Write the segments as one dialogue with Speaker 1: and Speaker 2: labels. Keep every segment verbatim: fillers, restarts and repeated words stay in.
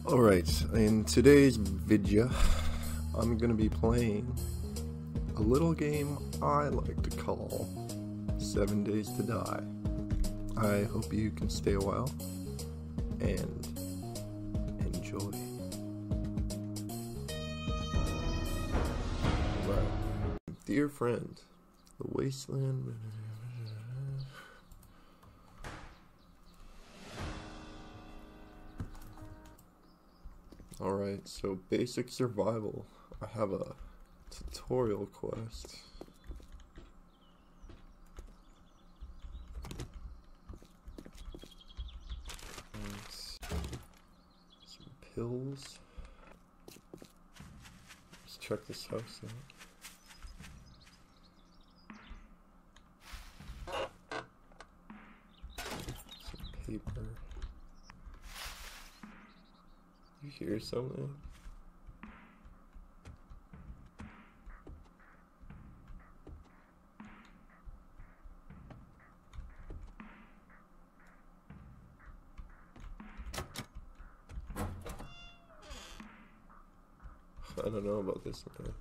Speaker 1: Alright, in today's video, I'm gonna be playing a little game I like to call Seven Days to Die. I hope you can stay a while and enjoy. Right. Dear friend, the wasteland. Alright, so basic survival. I have a tutorial quest. And some pills. Let's check this house out. Some paper. You hear something? I don't know about this man.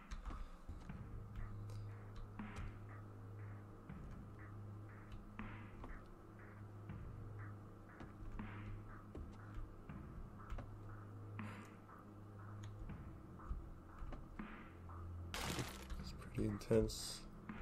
Speaker 1: Pretty intense.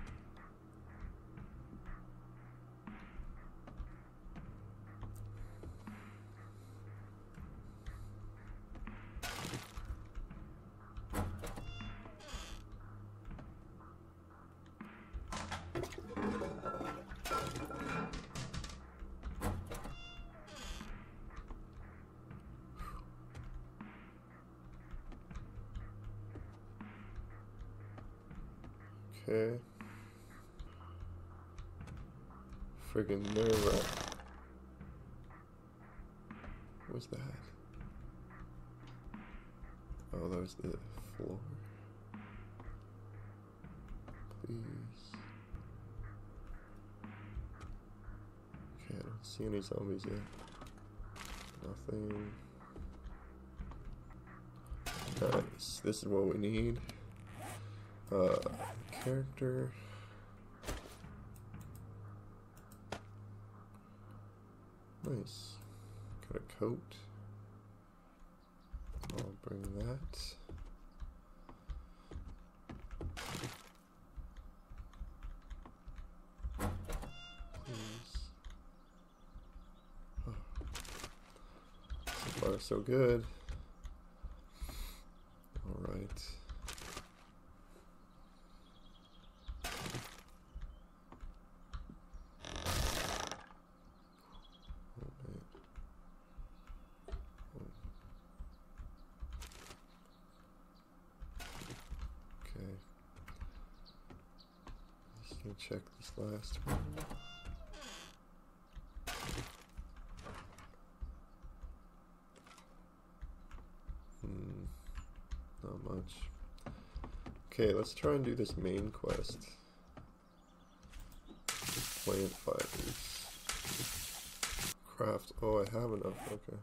Speaker 1: Okay. Friggin' nerve-wracking. What's that? Oh, that was the floor. Please. Okay, I don't see any zombies yet. Nothing. Nice. This is what we need. Uh, character. Nice. Got a coat. I'll bring that. Please. Oh. So far, so good. All right. Check this last one. Hmm, not much. Okay, let's try and do this main quest. Plant fibers. Craft. Oh, I have enough. Okay.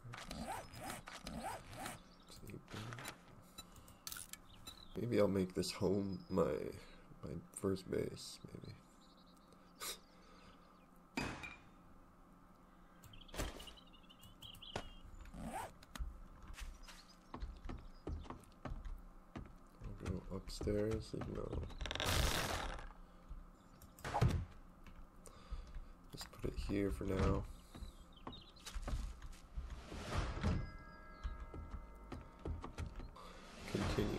Speaker 1: Maybe I'll make this home my my first base, maybe. I'll go upstairs, no. Just put it here for now. Continue.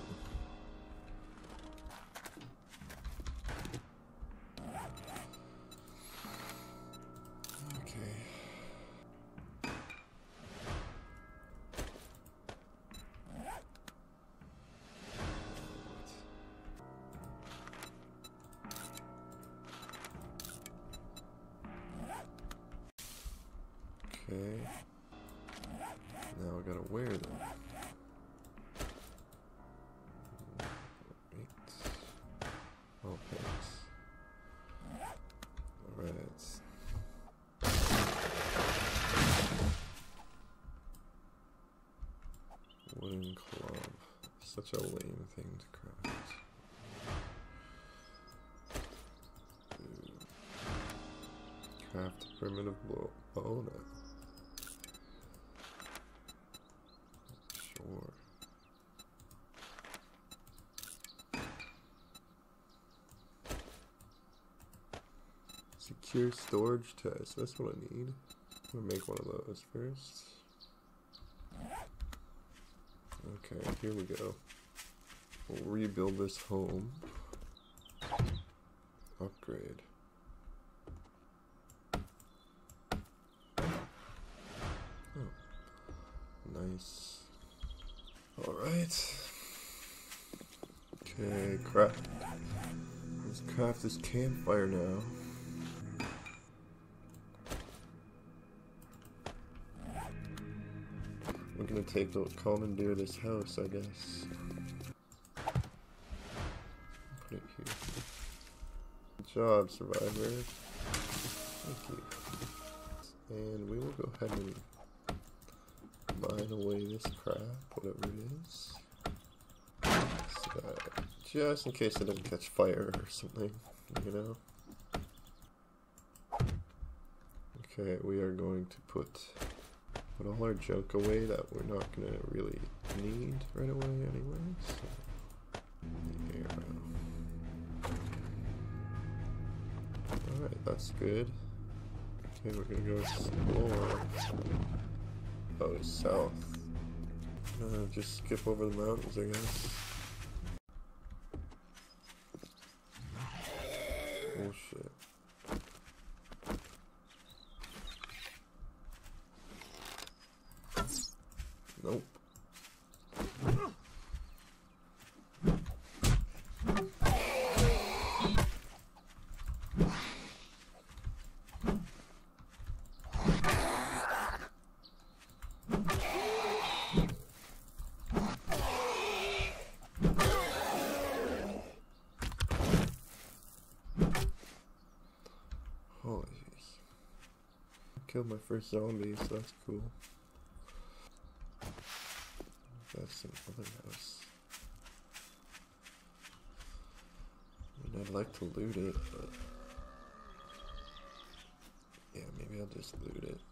Speaker 1: Okay. Now I gotta wear them. Right. Oh, thanks. Alright. Wooden club. Such a lame thing to craft. Craft a primitive blow. Oh no. Sure. Secure storage test. That's what I need. I'm gonna make one of those first. Okay, here we go. We'll rebuild this home. Upgrade. Oh, nice. Alright. Okay, craft. Let's craft this campfire now. We're gonna take the commandeer this house, I guess. Put it here. Good job, survivors. Thank you. And we will go ahead and mine away this crap, whatever it is. So that, just in case it doesn't catch fire or something, you know. Okay, we are going to put put all our junk away that we're not gonna really need right away anyway. So, here. Alright, that's good. Okay, we're gonna go explore. Oh, south. Uh, just skip over the mountains, I guess. Oh shit. Nope. Holy jeez. Killed my first zombie, so that's cool. That's some other house. I mean, I'd like to loot it, but yeah, maybe I'll just loot it.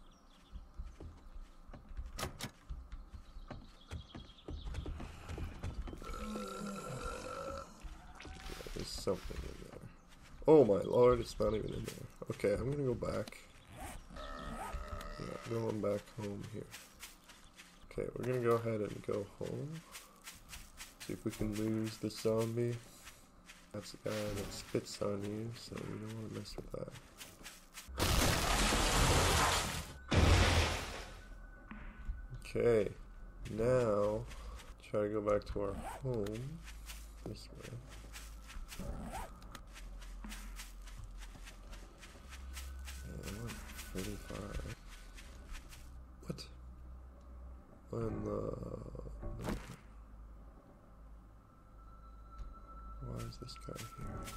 Speaker 1: Yeah, there's something in there. Oh my lord, it's not even in there. Okay, I'm gonna go back. Yeah, going back home here. Okay, we're gonna go ahead and go home. See if we can lose the zombie. That's the guy that spits on you, so we don't want to mess with that. Okay, now try to go back to our home this way. Yeah, I went pretty far. What? And the, the why is this guy here?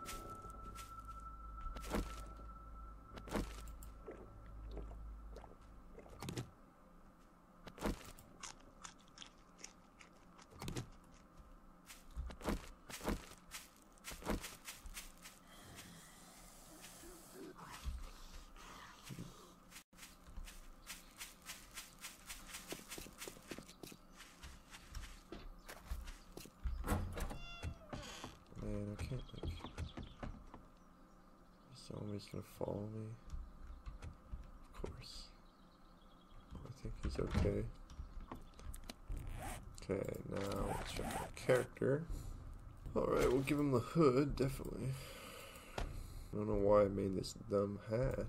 Speaker 1: Man, I can't like. Somebody's gonna follow me. Of course. I think he's okay. Okay, now let's check our character. Alright, we'll give him the hood, definitely. I don't know why I made this dumb hat.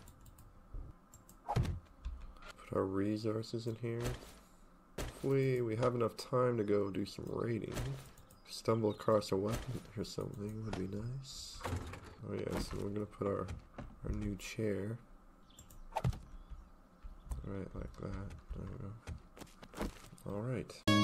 Speaker 1: Put our resources in here. Hopefully we have enough time to go do some raiding. Stumble across a weapon or something would be nice. Oh yeah, so we're gonna put our our new chair right like that. There we go. All right.